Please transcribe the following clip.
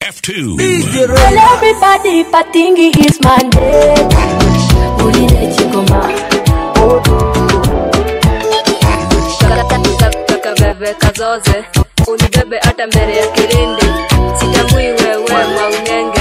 F2. Well, everybody patingi is Monday. Uline chikoma. Kaveve kazoze. Unibebe ata mbele ya kilindi. Sitambui wewe maunenge.